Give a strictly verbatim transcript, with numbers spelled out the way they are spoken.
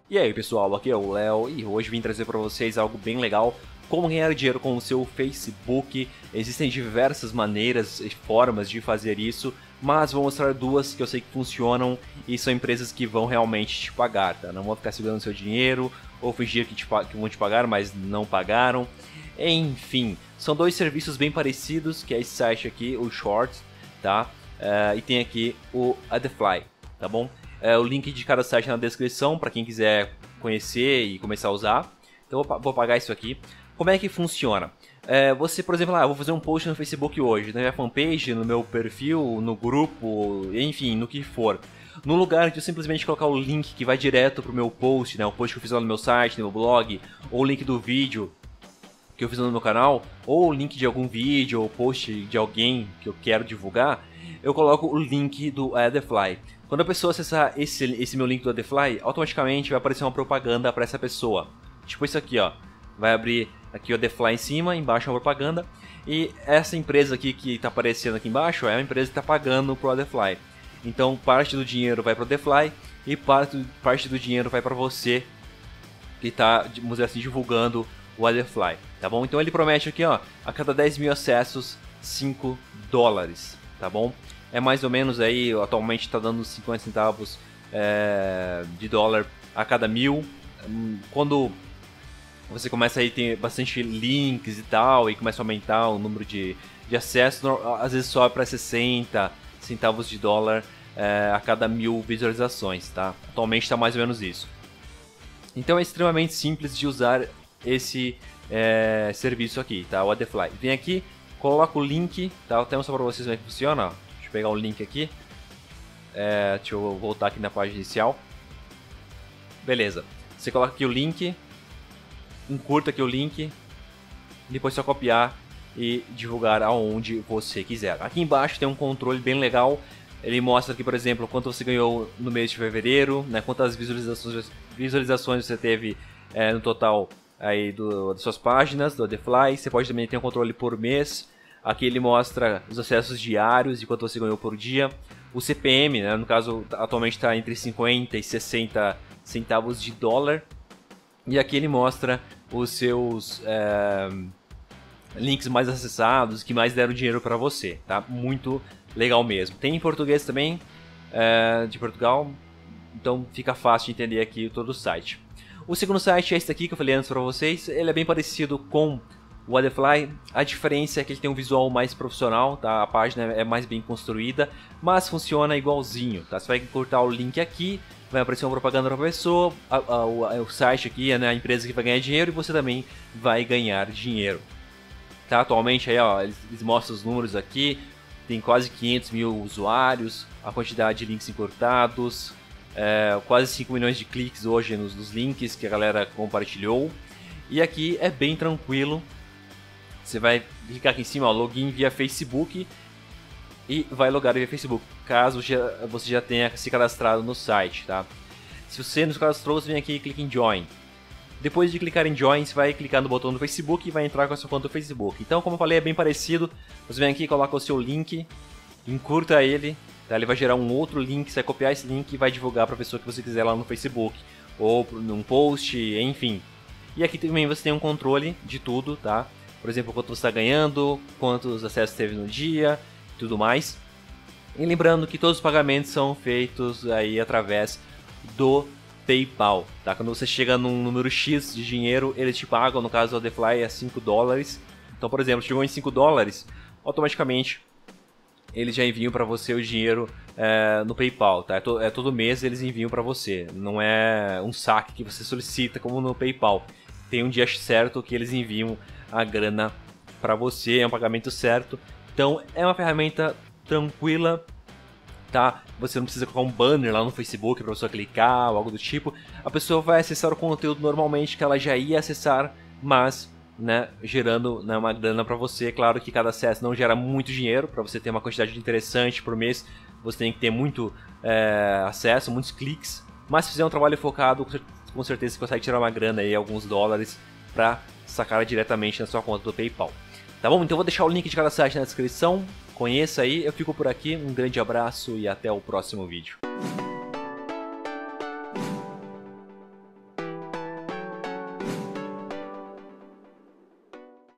E aí pessoal, aqui é o Léo e hoje vim trazer para vocês algo bem legal, como ganhar dinheiro com o seu Facebook. Existem diversas maneiras e formas de fazer isso, mas vou mostrar duas que eu sei que funcionam e são empresas que vão realmente te pagar, tá? Não vão ficar segurando seu dinheiro ou fingir que, te, que vão te pagar, mas não pagaram. Enfim, são dois serviços bem parecidos, que é esse site aqui, o Shorts, tá? Uh, e tem aqui o Adfly, tá bom? É, o link de cada site na descrição para quem quiser conhecer e começar a usar. Então eu vou pagar isso aqui. Como é que funciona? É, você, por exemplo, ah, eu vou fazer um post no Facebook hoje, na minha fanpage, no meu perfil, no grupo, enfim, no que for. No lugar de eu simplesmente colocar o link que vai direto pro meu post, né, o post que eu fiz lá no meu site, no meu blog, ou o link do vídeo que eu fiz no meu canal, ou o link de algum vídeo ou post de alguém que eu quero divulgar, eu coloco o link do Adfly. Quando a pessoa acessar esse, esse meu link do Adfly, automaticamente vai aparecer uma propaganda para essa pessoa. Tipo isso aqui, ó. Vai abrir aqui o Adfly em cima, embaixo é uma propaganda. E essa empresa aqui que está aparecendo aqui embaixo é uma empresa que está pagando pro Adfly. Então parte do dinheiro vai pro Adfly e parte, parte do dinheiro vai para você que está, vamos dizer assim, divulgando o Adfly, tá bom? Então ele promete aqui, ó, a cada dez mil acessos, cinco dólares, tá bom? É mais ou menos aí, atualmente está dando cinquenta centavos é, de dólar a cada mil. Quando você começa aí ter bastante links e tal, e começa a aumentar o número de, de acessos, às vezes sobe para sessenta centavos de dólar é, a cada mil visualizações, tá? Atualmente está mais ou menos isso. Então é extremamente simples de usar esse é, serviço aqui, tá? O Adfly. Vem aqui, coloca o link, tá? Eu até mostrar para vocês como é que funciona, ó. Deixa eu pegar o link aqui. É, deixa eu voltar aqui na página inicial. Beleza. Você coloca aqui o link, encurta aqui o link, depois só copiar e divulgar aonde você quiser. Aqui embaixo tem um controle bem legal. Ele mostra aqui, por exemplo, quanto você ganhou no mês de fevereiro, né? Quantas visualizações, visualizações você teve é, no total aí do, das suas páginas do Adfly. Você pode também ter um controle por mês. Aqui ele mostra os acessos diários e quanto você ganhou por dia. O C P M, né, no caso, atualmente está entre cinquenta e sessenta centavos de dólar. E aqui ele mostra os seus é, links mais acessados, que mais deram dinheiro para você. Tá? Muito legal mesmo. Tem em português também, é, de Portugal. Então fica fácil de entender aqui todo o site. O segundo site é esse aqui que eu falei antes para vocês. Ele é bem parecido com o Adfly. A diferença é que ele tem um visual mais profissional, tá? A página é mais bem construída, mas funciona igualzinho, tá? Você vai encurtar o link aqui, vai aparecer uma propaganda para a pessoa, a, a, o, o site aqui é, né, a empresa que vai ganhar dinheiro e você também vai ganhar dinheiro, tá? Atualmente aí, ó, eles, eles mostram os números aqui, tem quase quinhentos mil usuários, a quantidade de links encurtados, é, quase cinco milhões de cliques hoje nos, nos links que a galera compartilhou. E aqui é bem tranquilo. Você vai clicar aqui em cima, ó, login via Facebook, e vai logar via Facebook, caso já, você já tenha se cadastrado no site, tá? Se você não se cadastrou, você vem aqui e clica em Join. Depois de clicar em Join, você vai clicar no botão do Facebook e vai entrar com a sua conta do Facebook. Então, como eu falei, é bem parecido. Você vem aqui e coloca o seu link, encurta ele, tá? Ele vai gerar um outro link, você vai copiar esse link e vai divulgar para a pessoa que você quiser lá no Facebook, ou num post, enfim. E aqui também você tem um controle de tudo, tá? Por exemplo, quanto você está ganhando, quantos acessos teve no dia, tudo mais. E lembrando que todos os pagamentos são feitos aí através do PayPal, tá? Quando você chega num número X de dinheiro, eles te pagam, no caso do Adfly é cinco dólares. Então, por exemplo, chegou em cinco dólares, automaticamente eles já enviam para você o dinheiro é, no PayPal, tá? É, to é todo mês eles enviam para você, não é um saque que você solicita como no PayPal. Tem um dia certo que eles enviam a grana para você, é um pagamento certo. Então é uma ferramenta tranquila, tá? Você não precisa colocar um banner lá no Facebook para a pessoa clicar ou algo do tipo. A pessoa vai acessar o conteúdo normalmente que ela já ia acessar, mas, né, gerando, né, uma grana para você. Claro que cada acesso não gera muito dinheiro, para você ter uma quantidade interessante por mês, você tem que ter muito é, acesso, muitos cliques. Mas se fizer um trabalho focado, com certeza você consegue tirar uma grana aí, alguns dólares, para sacar diretamente na sua conta do PayPal. Tá bom? Então eu vou deixar o link de cada site na descrição. Conheça aí. Eu fico por aqui. Um grande abraço e até o próximo vídeo.